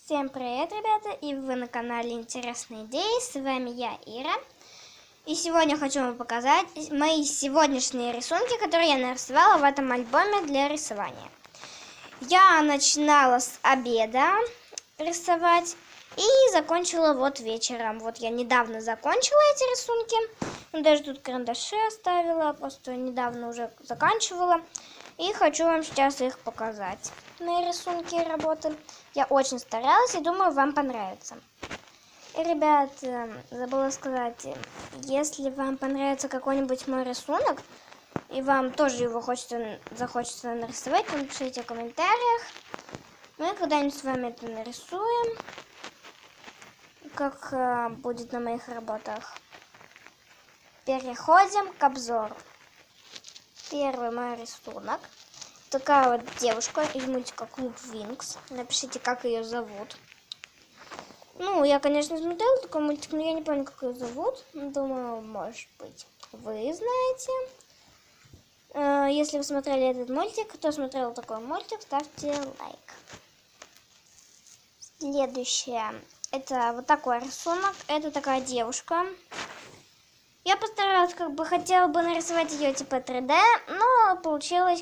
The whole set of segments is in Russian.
Всем привет, ребята, и вы на канале Интересные идеи, с вами я, Ира. И сегодня хочу вам показать мои сегодняшние рисунки, которые я нарисовала в этом альбоме для рисования. Я начинала с обеда рисовать и закончила вот вечером. Вот я недавно закончила эти рисунки, даже тут карандаши оставила, просто недавно уже заканчивала. И хочу вам сейчас их показать, мои рисунки и работы. Я очень старалась и думаю, вам понравится. И, ребят, забыла сказать, если вам понравится какой-нибудь мой рисунок, и вам тоже его захочется нарисовать, то напишите в комментариях. Мы когда-нибудь с вами это нарисуем, как будет на моих работах. Переходим к обзору. Первый мой рисунок. Такая вот девушка из мультика Клуб Винкс. Напишите, как ее зовут. Ну, я, конечно, смотрела такой мультик, но я не помню, как ее зовут. Думаю, может быть, вы знаете. Если вы смотрели этот мультик, кто смотрел такой мультик, ставьте лайк. Следующее. Это вот такой рисунок. Это такая девушка. Я постаралась, хотела бы нарисовать ее типа 3D, но получилось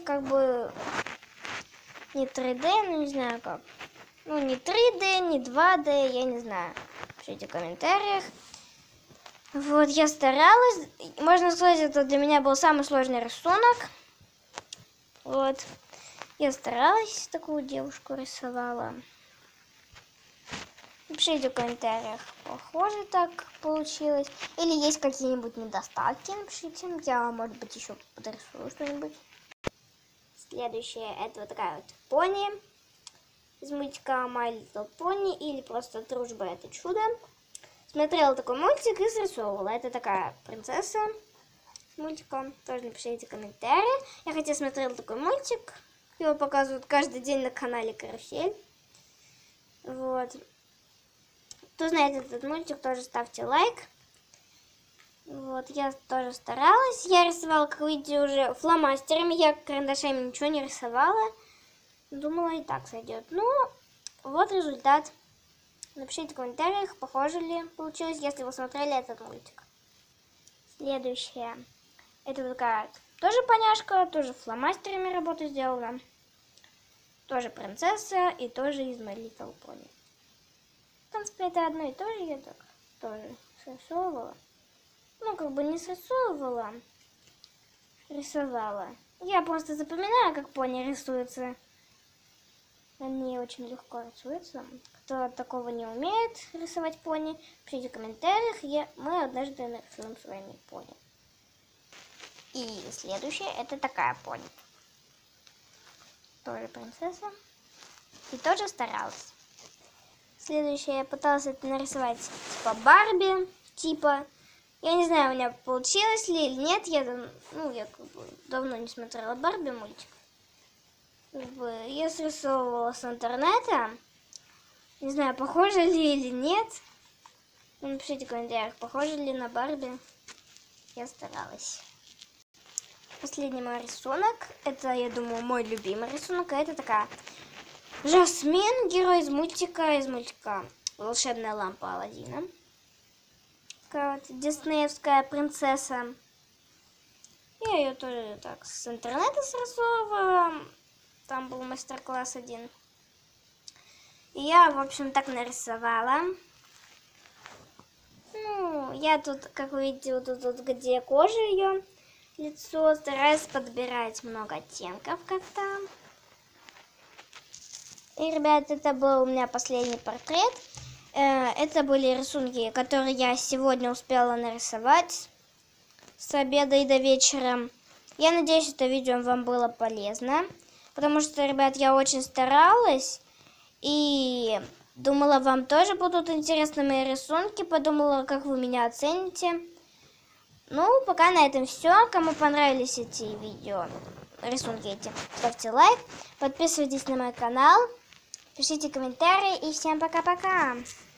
не 3D, ну не знаю как. Ну не 3D, не 2D, я не знаю. Пишите в комментариях. Вот, я старалась. Можно сказать, это для меня был самый сложный рисунок. Вот. Я старалась, такую девушку рисовала. Напишите в комментариях, похоже так получилось. Или есть какие-нибудь недостатки, напишите. Я, может быть, еще подрисую что-нибудь. Следующее, это вот такая вот пони. Из мультика My Little Pony или просто Дружба это чудо. Смотрела такой мультик и срисовывала. Это такая принцесса мультика. Тоже напишите в комментариях. Я хотя смотрела такой мультик. Его показывают каждый день на канале Карусель. Вот. Кто знает этот мультик, тоже ставьте лайк. Вот, я тоже старалась. Я рисовала, как видите, уже фломастерами. Я карандашами ничего не рисовала. Думала, и так сойдет. Ну, вот результат. Напишите в комментариях, похоже ли получилось, если вы смотрели этот мультик. Следующее. Это такая тоже поняшка, тоже фломастерами работу сделала. Тоже принцесса и тоже из My Little Pony. В принципе, это одно и то же, я так тоже срисовывала. Ну, не срисовывала, рисовала. Я просто запоминаю, как пони рисуются. Они очень легко рисуются. Кто такого не умеет рисовать пони, пишите в комментариях, мы однажды нарисуем своими пони. И следующее, это такая пони. Тоже принцесса. И тоже старалась. Следующее, я пыталась это нарисовать типа Барби, Я не знаю, у меня получилось ли или нет. Я давно не смотрела Барби мультик. Я срисовывала с интернета. Не знаю, похоже ли или нет. Напишите в комментариях, похоже ли на Барби. Я старалась. Последний мой рисунок. Это, я думаю, мой любимый рисунок. А это такая Жасмин, герой из мультика «Волшебная лампа Аладдина». Такая вот диснеевская принцесса. Я ее тоже так с интернета срисовывала. Там был мастер-класс один. И я, в общем, так нарисовала. Ну, я тут, как вы видите, вот тут, где кожа ее, лицо, стараюсь подбирать много оттенков как-то. И, ребят, это был у меня последний портрет. Это были рисунки, которые я сегодня успела нарисовать с обеда и до вечера. Я надеюсь, это видео вам было полезно. Потому что, ребят, я очень старалась. И думала, вам тоже будут интересны мои рисунки. Подумала, как вы меня оцените. Ну, пока на этом все. Кому понравились эти видео, рисунки эти, ставьте лайк. Подписывайтесь на мой канал. Пишите комментарии и всем пока-пока.